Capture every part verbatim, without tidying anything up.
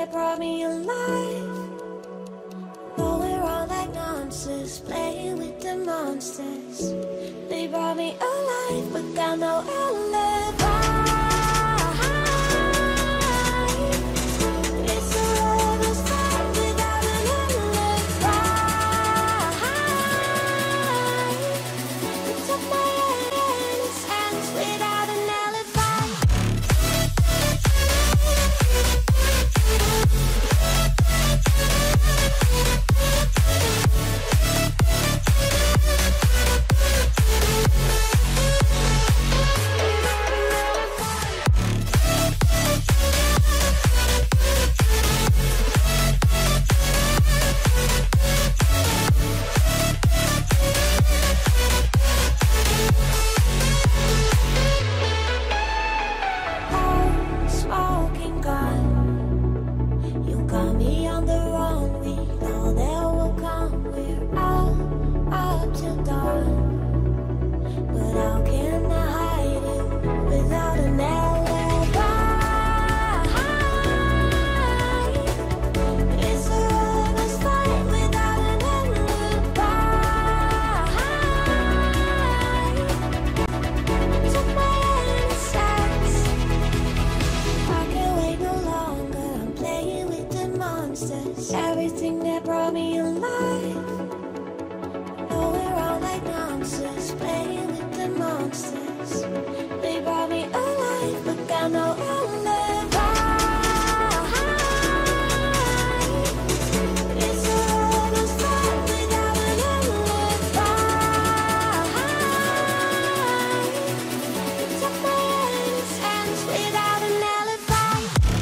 that brought me alive. Though we're all like monsters, playing with the monsters. They brought me alive, but got no alibi. It's a lover's fight without an alibi. They took my innocence without an alibi. Smoking gun, you got me on the wrong. We know there will come. We're out up till dawn, but how can I hide it without an alibi? It's a lover's fight without an alibi. Took my innocence. I can't wait no longer. I'm playing with the monsters. Everything that brought me alive. Oh, we're all like monsters, playing with the monsters. They brought me alive, but got no alibi. It's a lover's fight without an alibi. They took my innocence without an alibi.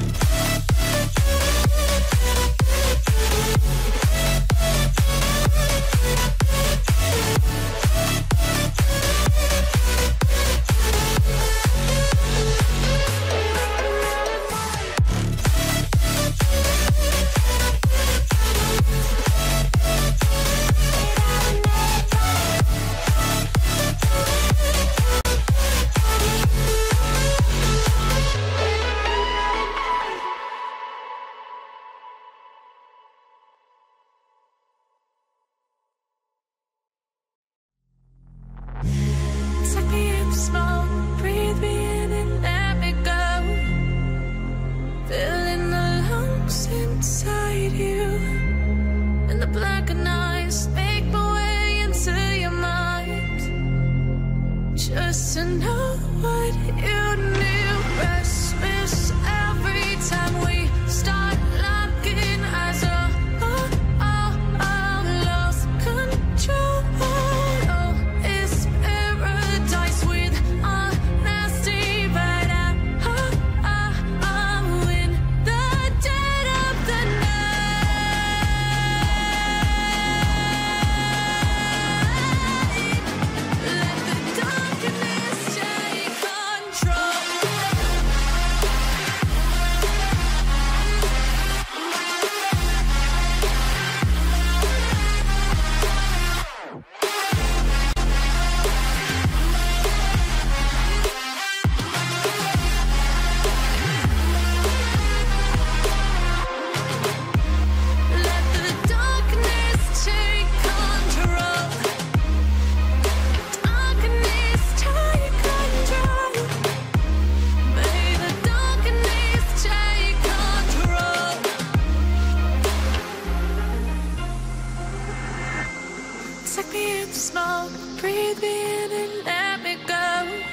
Suck me in the smoke, breathe me in and let me go. Filling the lungs inside you, and the blackened eyes make my way into your mind. Just to know what you knew. Restless every time we start locking eyes. Oh, oh, oh, oh, lost control. Oh, it's paradise with a nasty bite. Oh, oh, oh, in the dead of the night. Let the darkness take control. Let the darkness take control. Darkness take control. May the darkness take control. Suck me in the smoke, breathe me in and let me go.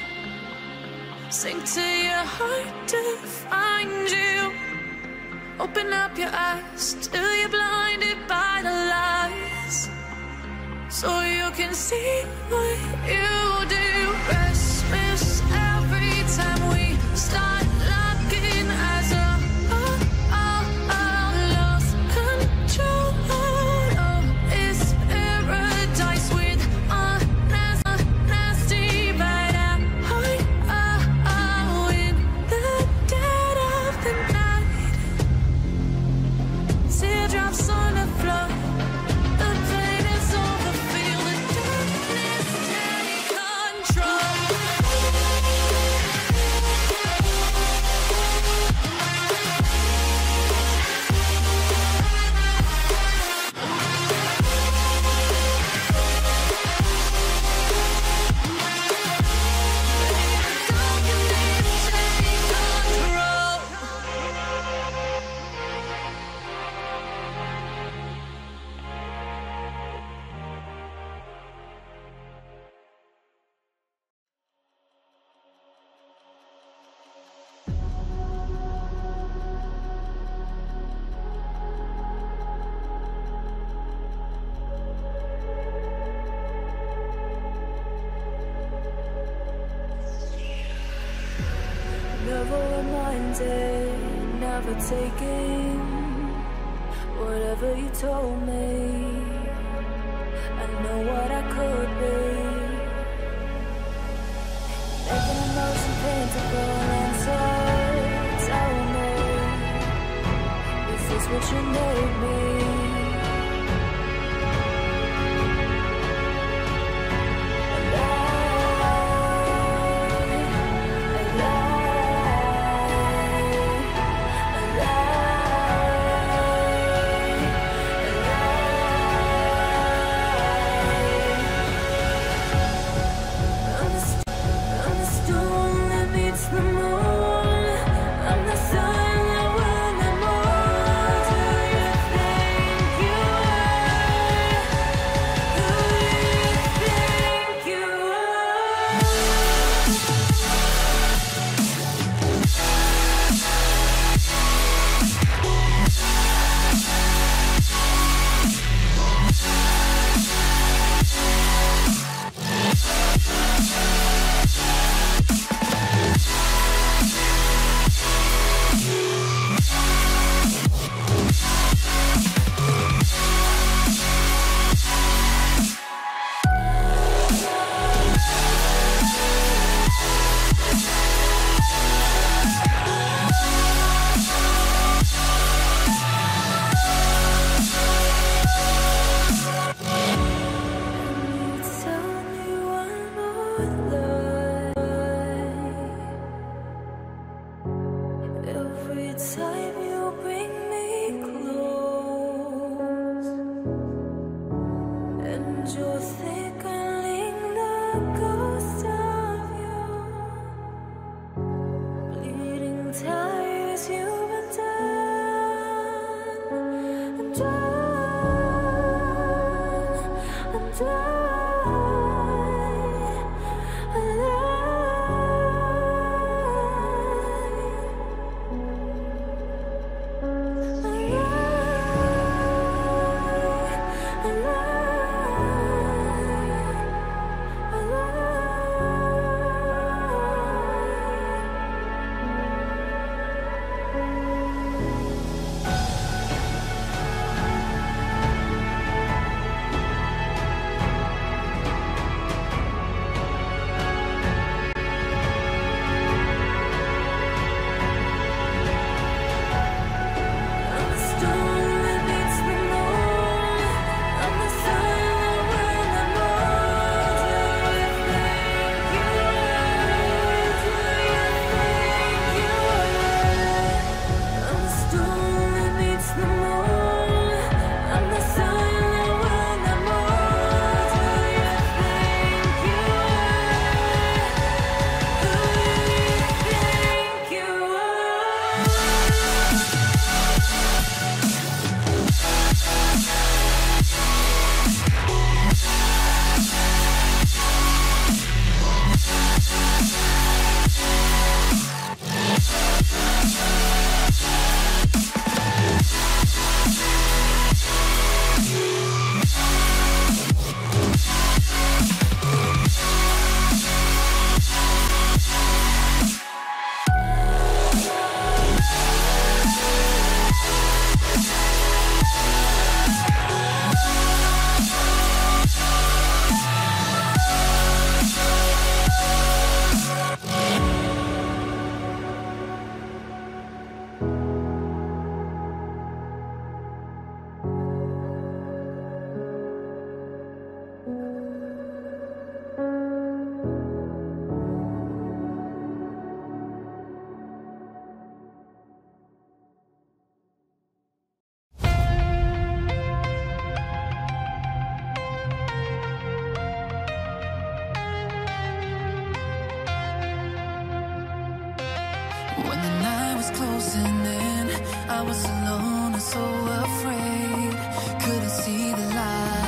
Sink to your heart to find you. Open up your eyes till you're blinded by the lies, so you can see what you do. Restless every time we start locking eyes. Oh, oh, oh, oh, lost control. Oh, it's paradise with a nas- nasty bite. Oh, oh, oh, in the dead of the night. Teardrops on the floor. The pain is over. Feel the darkness take control. never reminded, never taking whatever you told me. I know what I could be, making emotion paintable and so tell me, is this what you made me? I was alone and so afraid, couldn't see the light.